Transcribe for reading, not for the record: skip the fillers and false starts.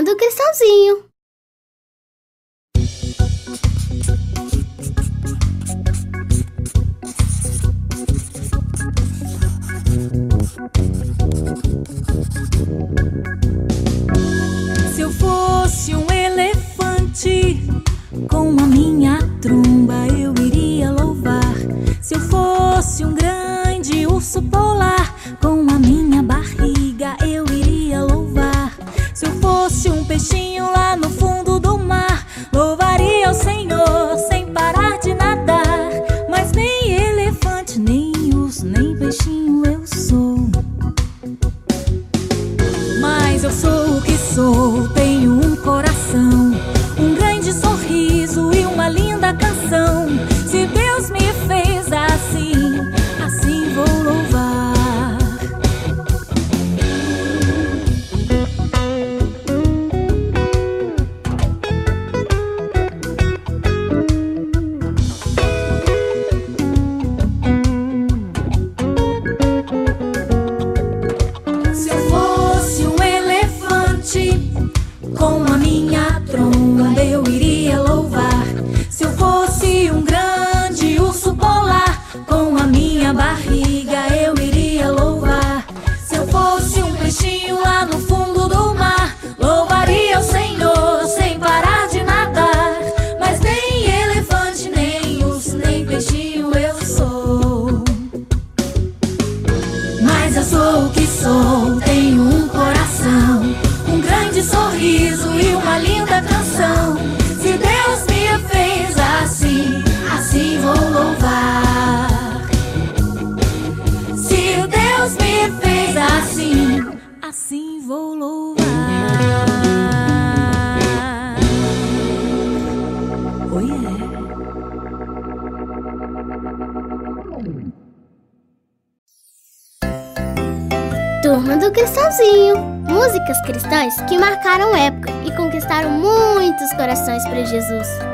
Turma do Cristãozinho. Se eu fosse um elefante, com a minha tromba eu iria louvar. Se eu fosse um grande urso polar, com a minha barriga eu iria louvar. Se eu fosse um peixinho lá no fundo do mar, louvaria o Senhor sem parar de nadar. Mas nem elefante, nem urso, nem peixinho eu sou. Mas eu sou o que sou, tenho um coração, um grande sorriso e uma linda canção. Se Deus me fez assim, assim vou louvar. Se eu fosse um elefante, com a minha tromba eu iria louvar. Se eu fosse um grande urso polar, com a minha barriga eu iria louvar. Se eu fosse um peixinho lá no fundo do mar, louvaria o Senhor sem parar de nadar. Mas nem elefante, nem urso, nem peixinho eu sou. Mas eu sou o que sou, tenho um coração, um grande sorriso e uma linda canção. Se Deus me fez assim, assim vou louvar. Se Deus me fez assim, assim vou louvar. Oh yeah. Turma do Cristãozinho. Músicas cristãs que marcaram época e conquistaram muitos corações para Jesus.